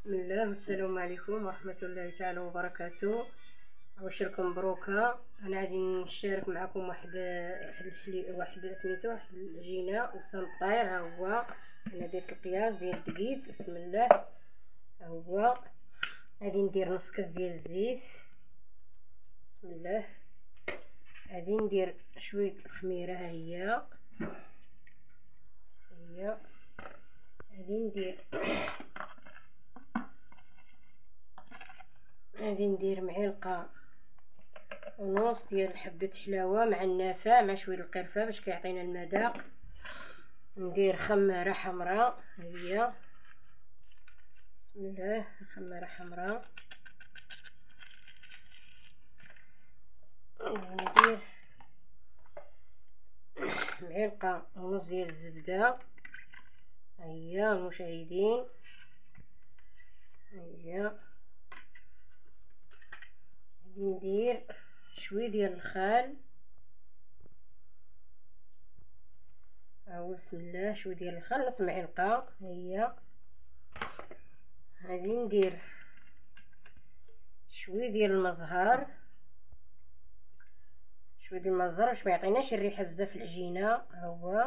بسم الله والسلام عليكم ورحمة الله تعالى وبركاته. أبشركم مبروكة. أنا غادي نشارك معكم واحد سميتو واحد العجينة للسنطير. ها هو أنا درت القياس ديال الدقيق. بسم الله. ها هو غادي ندير نص كاس ديال الزيت. بسم الله. غادي ندير شوية الخميرة. ها هي غادي ندير معلقه ونص ديال حبه حلاوه مع النافع مع شويه القرفه باش كيعطينا المذاق. ندير خماره حمراء. هي بسم الله. خماره حمراء. ندير معلقه ونص ديال الزبده. هيا المشاهدين. هيا ندير شويه ديال الخل. بسم الله. شويه ديال الخل نص معلقه. هي غادي ندير شويه ديال المزهر. باش ما يعطيناش الريحه بزاف في العجينه. ها هو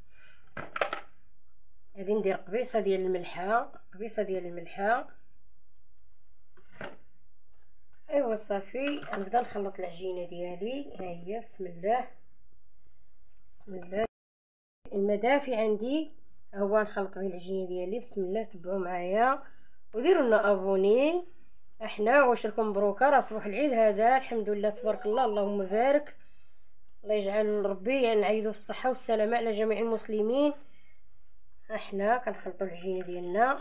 غادي ندير قبيصه ديال الملحه. ايوا صافي. نبدا نخلط العجينه ديالي. ها هي بسم الله. المدافي عندي. ها هو نخلط به العجينه ديالي. بسم الله. تبعوا معايا وديروا لنا ابوني. احنا واش لكم مبروكه. راه صباح العيد هذا. الحمد لله تبارك الله. اللهم بارك. الله يجعل ربي نعيدوا في الصحه والسلامه على جميع المسلمين. احنا كنخلطوا العجينه ديالنا.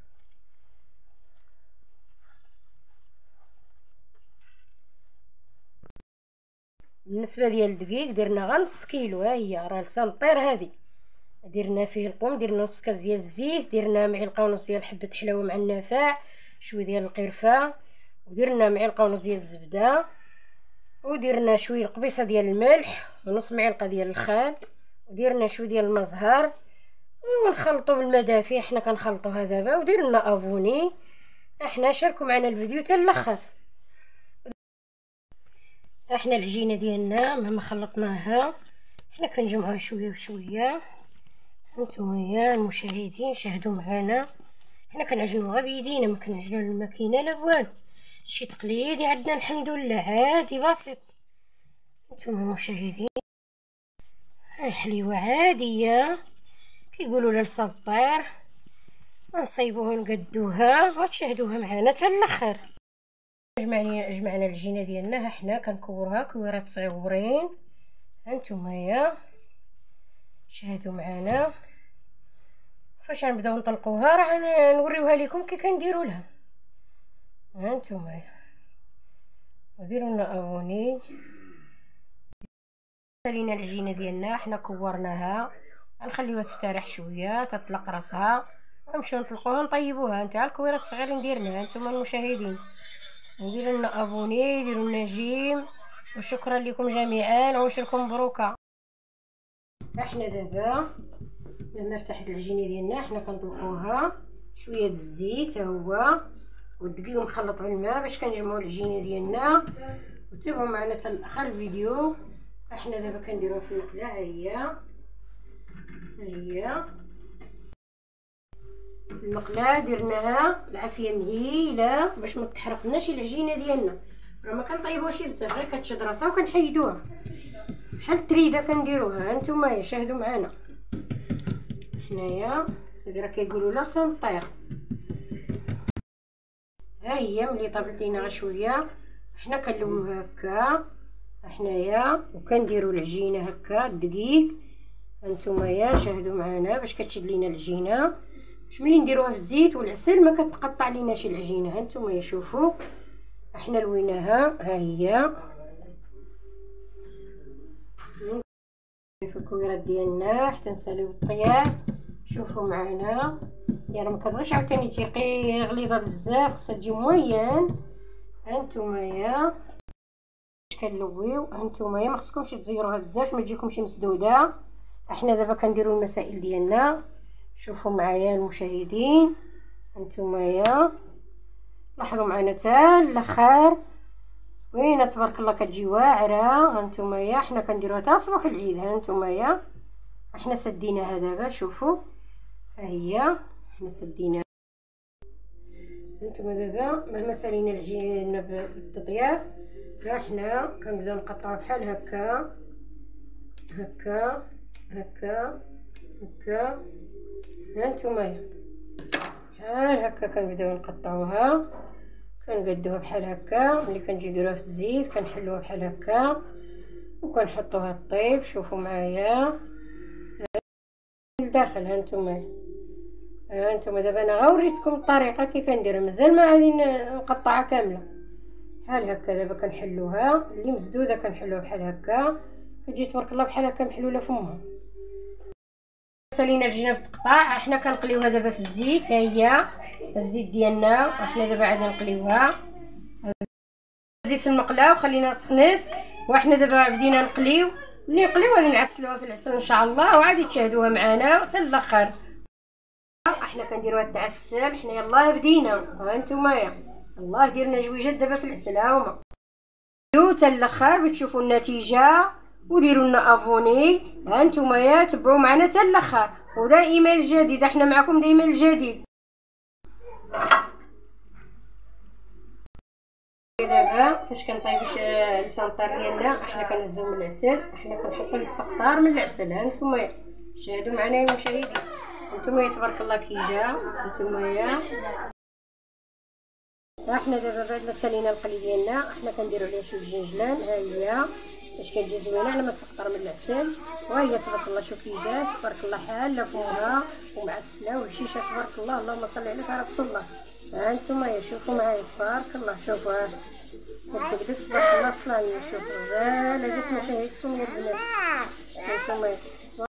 بالنسبه ديال الدقيق درنا غير نص كيلو. ها هي راه لسنطير هذه. درنا فيه القوم. درنا نص كاس ديال الزيت. درنا معلقه ونص ديال حبه حلاوه مع النافع. شويه ديال القرفه. ودرنا معلقه ونص ديال الزبده. ودرنا شويه قبيصه ديال الملح ونص معلقه ديال الخل. ودرنا شويه ديال المزهر. ونخلطوا بالمدافي. احنا كنخلطوها دابا. ودرنا افوني. احنا شاركوا معنا الفيديو حتى الاخر. احنا العجينه ديالنا مهما خلطناها احنا كنجمعوها شويه بشويه. هانتوما يا المشاهدين شاهدوا معنا. احنا كنعجنوها بيدينا. ما كنعجنو الماكينه لا والو. شي تقليدي عندنا الحمد لله. عادي بسيط. هانتوما المشاهدين. هاي حليوه عاديه كيقولوا لها السنطير. نصيبوها نقدوها وتشاهدوها معنا حتى الاخر. جمعنا العجينه ديالنا. حنا كنكوروها كويرات صغيورين. هانتوما يا شاهدوا معنا. فاش غنبداو نطلقوها راه نوريوها لكم كي كنديروا لها. هانتوما وديروا لنا ابوني. سالينا العجينه ديالنا. حنا كورناها غنخليوها تستراح شويه تطلق راسها. غنمشيو نطلقوها نطيبوها. نتا الكويرات الصغيرين درناها. هانتوما المشاهدين نديروا لنا ابوني. ديروا لنا جيم. وشكرا لكم جميعا. وعشركم مبروكه. احنا دابا لما ارتاحت العجينه ديالنا احنا كنطلقوها شويه الزيت. ها هو والدقيق مخلط بالماء باش كنجمعوا العجينه ديالنا. وتابعوا معنا حتى لاخر الفيديو. احنا دابا كنديروها في المقله. ها هي المقله درناها العافيه مهيله باش ما تحرقناش العجينه ديالنا. راه ما كنطيبوهاش بزاف غير كتشد راسها وكنحيدوها بحال التريده كنديروها. هانتوما شاهدوا معنا. حنايا هذه راه كيقولوا لها سنطير. ها هي ملي طابت لينا غير شويه حنا كنلونوها هكا. حنايا وكنديروا العجينه هكا الدقيق. هانتوما شاهدوا معنا باش كتشد لينا العجينه. باش ملي نديروها في الزيت والعسل ما كتقطع ليناش العجينه. هانتوما شوفوا احنا لويناها. ها هي في الكويرات ديالنا حتى نساليو الطياب. شوفوا معنا. يا راه ما كنبغيش عاوتاني تجي غليظه بزاف. خصها تجي موين. هانتوما كنلويو. هانتوما ما خصكمش تزيروها بزاف ما تجيكمش مسدوده. احنا دابا كنديروا المسائل ديالنا. شوفوا معايا المشاهدين. هانتوما لاحظوا معنا تا الاخر زوينه تبارك الله، كتجي واعره. هانتوما حنا كنديروها تا صباح العيد. هانتوما حنا سديناها دابا، شوفوا ها هي حنا سديناها. هانتوما دابا مهما سالينا العجينه بالتطياب حنا كنبداو نقطعوها بحال هكا هكا هكا هكا. هانتوما بحال هكا كنبداو نقطعوها، كنقادوها بحال هكا. ملي كنجيو نديروها في الزيت كنحلوها بحال هكا وكنحطوها طيب. شوفوا معايا لداخل. هانتوما دابا انا غوريتكم الطريقه كي كنديرها، مازال ما غادي نقطعها كامله بحال هكا. دابا كنحلوها اللي مسدوده كنحلوها بحال هكا، كتجي تبارك الله بحال هكا محلوله فمها. سالينا العجينه بالتقطاع، حنا كنقليوها دابا في الزيت. ها هي الزيت ديالنا، حنا دابا غادي نقليوها. الزيت في المقله وخلينا سخنات، وحنا دابا بدينا نقليو. ملي نقليو غادي نعسلوها في العسل ان شاء الله، وعادي تشاهدوها معنا حتى الاخر. احنا كنديروها تعسل، حنا يلاه بدينا. ها نتوما الله درنا جويجات دابا في العسل. ها هما حتى الاخر بتشوفوا النتيجه وديروا لنا ابوني. ها نتوما تبعوا معنا حتى الاخر، ودائما الجديد، احنا معكم دائما الجديد. دابا فاش كنطيب لسان الطار ديالنا حنا كنهزو من العسل، حنا كنحطو السقطار من العسل. ها نتوما شاهدوا معنا يا المشاهدين. هانتوما تبارك الله كي جا. هانتوما حنا دابا بعد ما سالينا القلي ديالنا حنا كنديرو عليه شي جنجلان. ها هي باش كتجي زوينه على ما تسقطر من العسل. وها هي تبارك الله شوفي جات تبارك الله حاله فوقها ومعسله والشيشه تبارك الله. اللهم صل عليك يا رسول الله. ها نتوما شوفوا معايا تبارك الله. شوفوا كتبدات تبارك الله صلايه. شوفوا غزاله جات مشاهدكم يا البنات. هانتوما